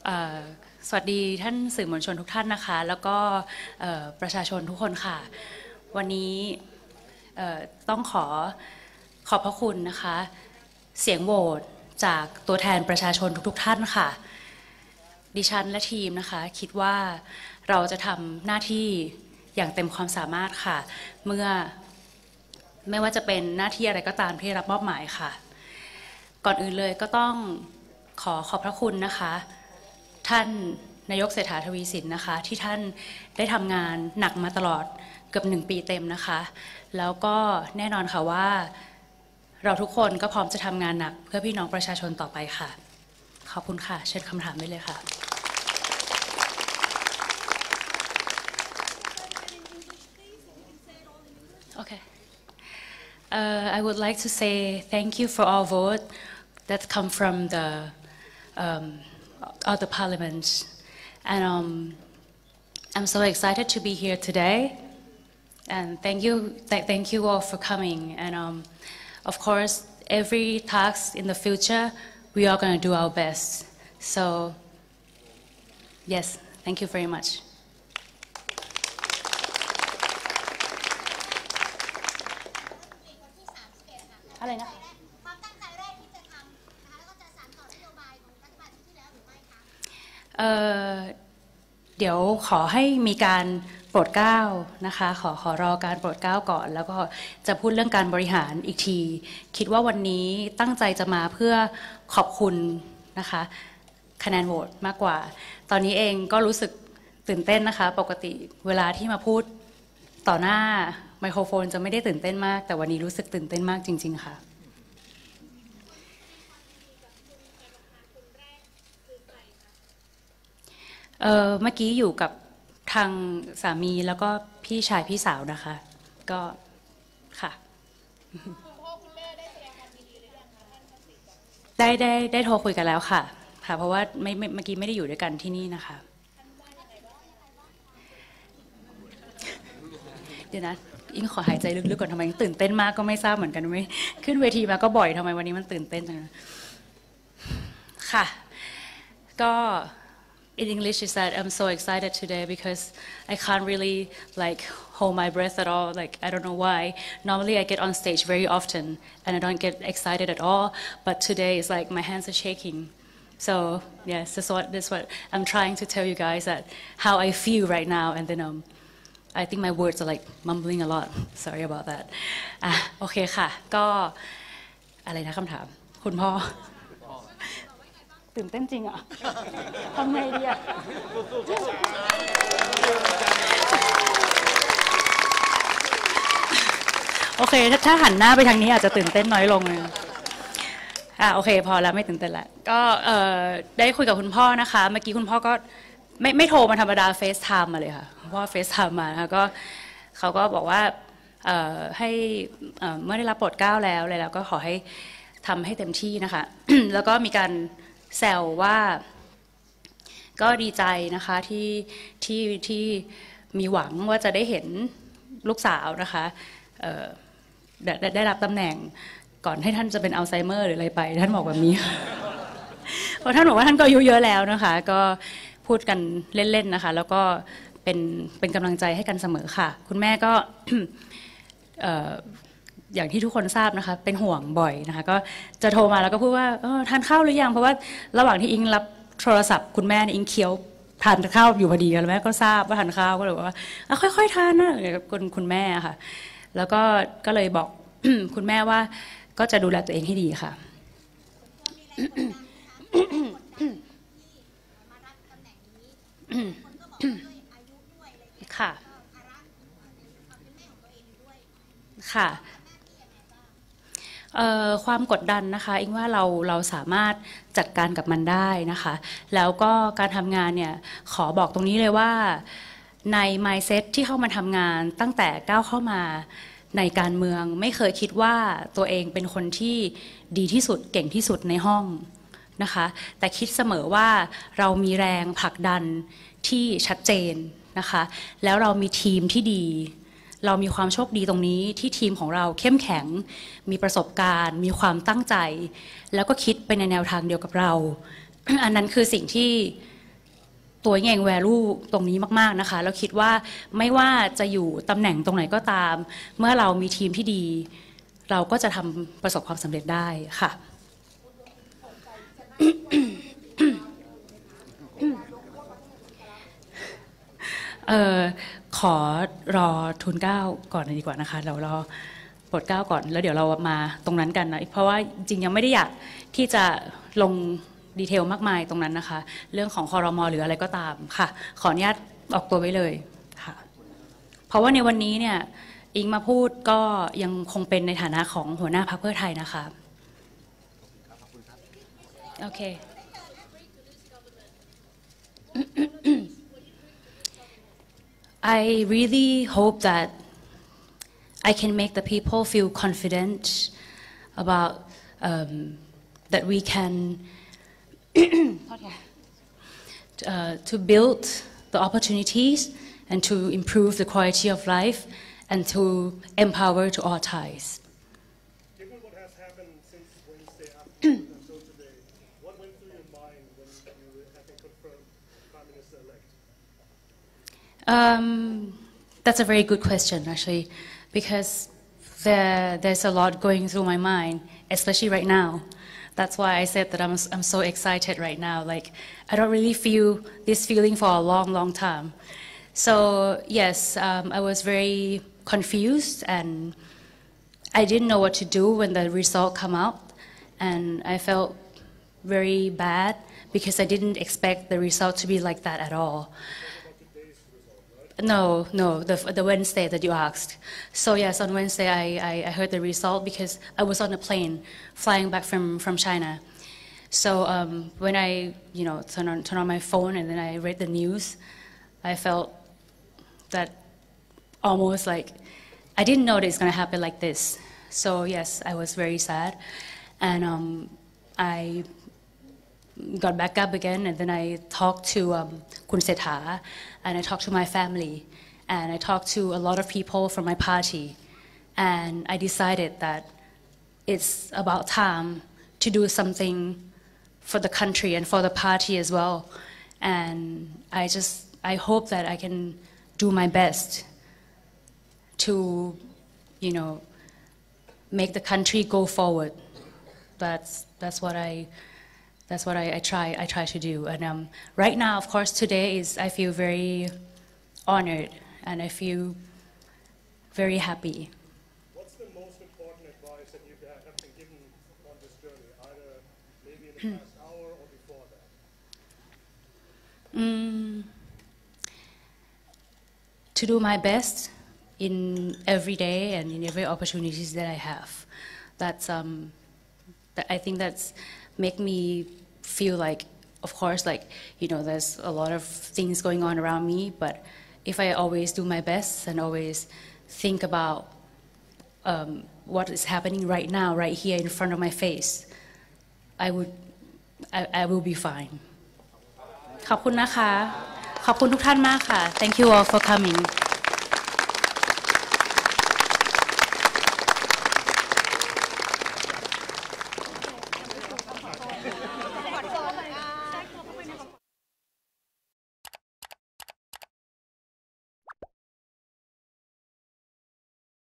สวัสดีท่านสื่อมวลชนทุกท่านนะคะแล้วก็ประชาชนทุกคนค่ะวันนี้ต้องขอบพระคุณนะคะเสียงโหวตจากตัวแทนประชาชนทุกท่านค่ะดิฉันและทีมนะคะคิดว่าเราจะทำหน้าที่อย่างเต็มความสามารถค่ะเมื่อไม่ว่าจะเป็นหน้าที่อะไรก็ตามที่รับมอบหมายค่ะก่อนอื่นเลยก็ต้องขอบพระคุณนะคะท่านนายกเศรษฐาทวีสินนะคะที่ท่านได้ทำงานหนักมาตลอดเกือบ1 ปีเต็มนะคะแล้วก็แน่นอนค่ะว่าเราทุกคนก็พร้อมจะทำงานหนักเพื่อพี่น้องประชาชนต่อไปค่ะขอบคุณค่ะเชิญคำถามได้เลยค่ะ Okay. I would like to say thank you for all vote that come from the other parliaments, and I'm so excited to be here today. And thank you all for coming. And of course, every task in the future, we are going to do our best. So, yes, thank you very much. อะไรนะความตั้งใจแรกที่จะทำนะคะแล้วก็จะสานต่อนโยบายของรัฐบาลชุดที่แล้วหรือไม่คะเดี๋ยวขอให้มีการโปรดเกล้านะคะขอรอการโปรดเกล้าก่อนแล้วก็จะพูดเรื่องการบริหารอีกทีคิดว่าวันนี้ตั้งใจจะมาเพื่อขอบคุณนะคะคะแนนโหวตมากกว่าตอนนี้เองก็รู้สึกตื่นเต้นนะคะปกติเวลาที่มาพูดต่อหน้าไมโครโฟนจะไม่ได้ตื่นเต้นมากแต่วันนี้รู้สึกตื่นเต้นมากจริงๆค่ะเมื่อกี้อยู่กับทางสามีแล้วก็พี่ชายพี่สาวนะคะก็ค่ะได้โทรคุยกันแล้วค่ะเพราะว่าเมื่อกี้ไม่ได้อยู่ด้วยกันที่นี่นะคะเดี๋ยวนะอิงขอหายใจลึกๆก่อนทำไมตื่นเต้นมากก็ไม่ทราบเหมือนกันไม่ขึ้นเวทีมาก็บ่อยทำไมวันนี้มันตื่นเต้นจังค่ะก็ In English is that I'm so excited today because I can't really like hold my breath at all. Like I don't know why. Normally I get on stage very often and I don't get excited at all. But today it's like my hands are shaking. So yes, that's what I'm trying to tell you guys that how I feel right now. And then I think my words are like mumbling a lot. Sorry about that. โอเคค่ะก็อะไรนะคำถามคุณพ่อตื่นเต้นจริงอ่ะทำไงดีอ่ะโอเคถ้าหันหน้าไปทางนี้อาจจะตื่นเต้นน้อยลงเลยโอเคพอแล้วไม่ตื่นเต้นแล้วก็ได้คุยกับคุณพ่อนะคะเมื่อกี้คุณพ่อก็ไม่โทรมาธรรมดาเฟซไทม์มาเลยค่ะเพราะว่าเฟซไทม์มานะคะก็เขาก็บอกว่าให้เมื่อได้รับโปรดเกล้าแล้วอะไรแล้วก็ขอให้ทำให้เต็มที่นะคะแล้วก็มีการแซวว่าก็ดีใจนะคะที่มีหวังว่าจะได้เห็นลูกสาวนะคะได้รับตำแหน่งก่อนให้ท่านจะเป็นอัลไซเมอร์หรืออะไรไปท่านบอกแบบนี้เพราะท่านบอกว่าท่านก็อายุเยอะแล้วนะคะก็พูดกันเล่นๆนะคะแล้วก็เป็นกำลังใจให้กันเสมอค่ะคุณแม่ก็ อย่างที่ทุกคนทราบนะคะเป็นห่วงบ่อยนะคะก็จะโทรมาแล้วก็พูดว่าทานข้าวหรือยังเพราะว่าระหว่างที่อิงรับโทรศัพท์คุณแม่อิงเคี้ยวทานข้าวอยู่พอดีแล้วแม่ก็ทราบว่าทานข้าวก็เลยบอกว่าค่อยๆทานนะกับคุณแม่ค่ะแล้วก็เลยบอก คุณแม่ว่าก็จะดูแลตัวเองให้ดีค่ะ ค่ะค่ะความกดดันนะคะอิงว่าเราสามารถจัดการกับมันได้นะคะแล้วก็การทำงานเนี่ยขอบอกตรงนี้เลยว่าใน mindset ที่เข้ามาทำงานตั้งแต่ก้าวเข้ามาในการเมืองไม่เคยคิดว่าตัวเองเป็นคนที่ดีที่สุดเก่งที่สุดในห้องนะคะแต่คิดเสมอว่าเรามีแรงผลักดันที่ชัดเจนนะคะแล้วเรามีทีมที่ดีเรามีความโชคดีตรงนี้ที่ทีมของเราเข้มแข็งมีประสบการณ์มีความตั้งใจแล้วก็คิดไปในแนวทางเดียวกับเรา อันนั้นคือสิ่งที่ตัวเองvalue ตรงนี้มากๆนะคะแล้วคิดว่าไม่ว่าจะอยู่ตำแหน่งตรงไหนก็ตามเมื่อเรามีทีมที่ดีเราก็จะทำประสบความสำเร็จได้ค่ะขอรอทุนเกล้าก่อนดีกว่านะคะเรารอโปรดเกล้าก่อนแล้วเดี๋ยวเรามาตรงนั้นกันนะเพราะว่าจริงยังไม่ได้อยากที่จะลงดีเทลมากมายตรงนั้นนะคะเรื่องของครม.หรืออะไรก็ตามค่ะขออนุญาตออกตัวไว้เลยค่ะเพราะว่าในวันนี้เนี่ยอิงมาพูดก็ยังคงเป็นในฐานะของหัวหน้าพรรคเพื่อไทยนะคะโอเค I really hope that I can make the people feel confident about that we can to build the opportunities and to improve the quality of life and to empower to all Thais. Given what has happened since Wednesday afternoon until today, what went through your mind when you had been confirmed Prime Minister-elect? That's a very good question, actually, because there's a lot going through my mind, especially right now. That's why I said that I'm so excited right now. Like, I don't really feel this feeling for a long, long time. So yes, I was very confused and I didn't know what to do when the result come out, and I felt very bad because I didn't expect the result to be like that at all. No, the Wednesday that you asked. So yes, on Wednesday I heard the result because I was on a plane flying back from China. So when I turn on my phone and then I read the news, I felt that almost like I didn't know that it's going to happen like this. So yes, I was very sad, and I got back up again, and then I talked to Kun Setha, and I talked to my family, and I talked to a lot of people from my party, and I decided that it's about time to do something for the country and for the party as well. And I hope that I can do my best to, make the country go forward. That's what I try to do. And right now, of course, today I feel very honored and I feel very happy. What's the most important advice that you have been given on this journey, either maybe in the past hour or before that? To do my best in every day and in every opportunities that I have. That's I think that's make me feel like, of course, there's a lot of things going on around me, but if I always do my best and always think about what is happening right now, right here in front of my face, I will be fine. ขอบคุณนะคะ ขอบคุณทุกท่านมากค่ะ Thank you all for coming.